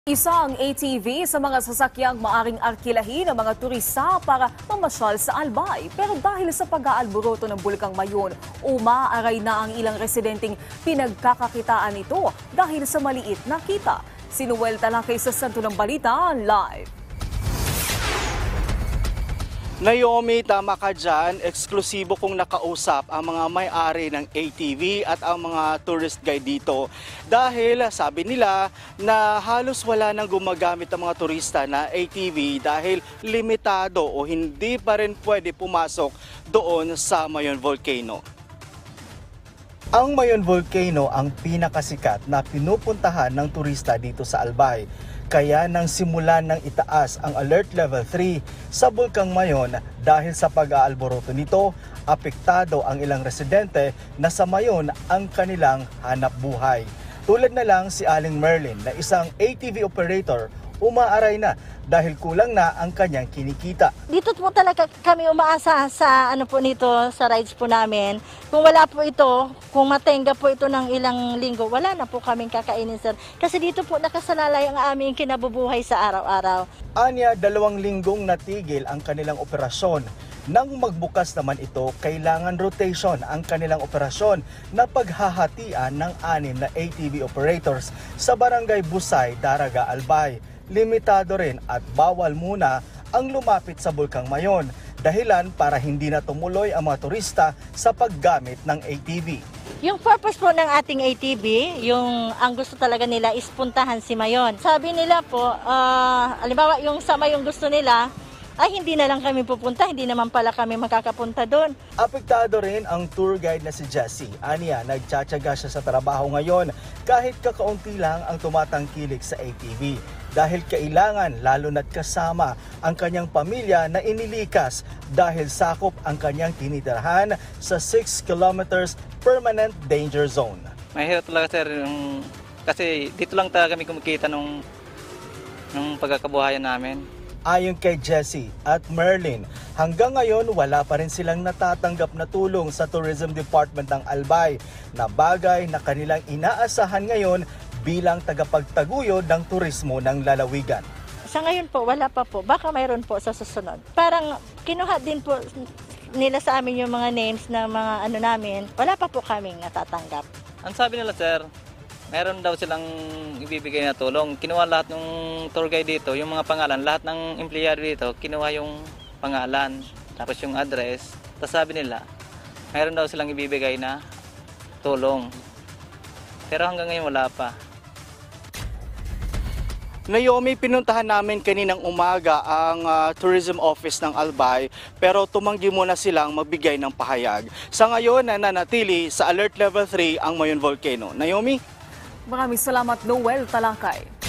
Isang ATV sa mga sasakyang maaring arkilahin ng mga turista para mamasyal sa Albay. Pero dahil sa pag-aalboroto ng Bulkang Mayon, umaaray na ang ilang residenteng pinagkakakitaan nito dahil sa maliit na kita. Sinuwelta lang kay sa Santo ng Balita live. Naomi, tama ka dyan. Eksklusibo kong nakausap ang mga may-ari ng ATV at ang mga tourist guide dito. Dahil sabi nila na halos wala nang gumagamit ang mga turista na ATV dahil limitado o hindi pa rin pwede pumasok doon sa Mayon Volcano. Ang Mayon Volcano ang pinakasikat na pinupuntahan ng turista dito sa Albay. Kaya nang simulan ng itaas ang Alert Level 3 sa Bulkang Mayon dahil sa pag-aalboroto nito, apektado ang ilang residente na sa Mayon ang kanilang hanap buhay. Tulad na lang si Aling Merlin na isang ATV operator, umaaray na dahil kulang na ang kanyang kinikita. Dito po talaga kami umaasa sa nito, sa rides po namin. Kung wala po ito, kung matenga po ito ng ilang linggo, wala na po kaming kakainin, sir. Kasi dito po nakasalalay ang aming kinabubuhay sa araw-araw. Anya, 2 linggong natigil ang kanilang operasyon. Nang magbukas naman ito, kailangan rotation ang kanilang operasyon na paghahatian ng 6 na ATV operators sa Barangay Busay, Daraga, Albay. Limitado rin at bawal muna ang lumapit sa Bulkang Mayon, dahilan para hindi na tumuloy ang mga turista sa paggamit ng ATV. Yung purpose po ng ating ATV, ang gusto talaga nila is puntahan si Mayon. Sabi nila po, halimbawa yung sa Mayon gusto nila, ay hindi na lang kami pupunta, hindi naman pala kami makakapunta doon. Apektado rin ang tour guide na si Jessie. Aniya, nagtsatsaga siya sa trabaho ngayon kahit kakaunti lang ang tumatangkilik sa ATV. Dahil kailangan lalo na't kasama ang kanyang pamilya na inilikas dahil sakop ang kanyang tinitirahan sa 6 kilometers permanent danger zone. Mahirap talaga, sir, kasi dito lang talaga kami kumikita nung pagkakabuhayan namin. Ayon kay Jessie at Merlin, hanggang ngayon wala pa rin silang natatanggap na tulong sa Tourism Department ng Albay na bagay na kanilang inaasahan ngayon bilang tagapagtaguyod ng turismo ng lalawigan. Sa ngayon po, wala pa po. Baka mayroon po sa susunod. Parang kinuha din po nila sa amin yung mga names ng mga namin. Wala pa po kaming natatanggap. Ang sabi nila, sir, meron daw silang ibibigay na tulong. Kinuha lahat ng tour guide dito, yung mga pangalan, lahat ng empleyado dito, kinuha yung pangalan, tapos yung address. Tapos sabi nila, meron daw silang ibibigay na tulong. Pero hanggang ngayon wala pa. Naomi, pinuntahan namin kaninang umaga ang tourism office ng Albay pero tumanggi muna silang magbigay ng pahayag. Sa ngayon, nananatili sa Alert Level 3 ang Mayon Volcano. Naomi? Maraming salamat, Noel Talakay.